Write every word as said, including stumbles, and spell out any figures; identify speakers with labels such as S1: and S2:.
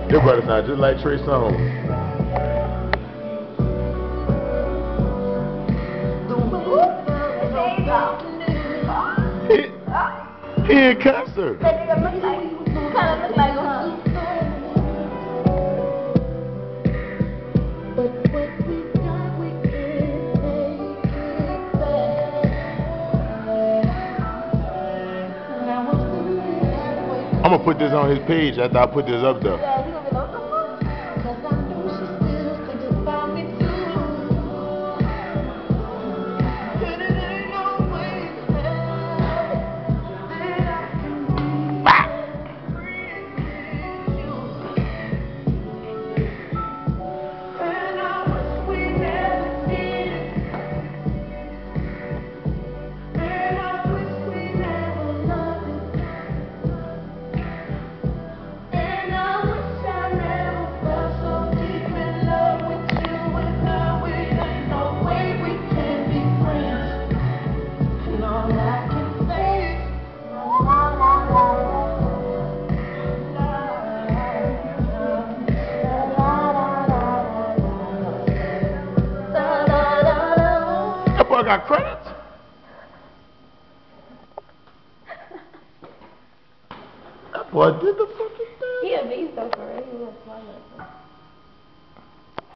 S1: Your brother sound just like Trey Songz. He, he in concert.
S2: That nigga look like, kind of look like him.
S1: I'm gonna put this on his page after I put this up there.
S2: Yeah, you gonna be like,
S1: That boy got credits? That boy did the fucking thing.
S2: he a beast though, for real. He was smart.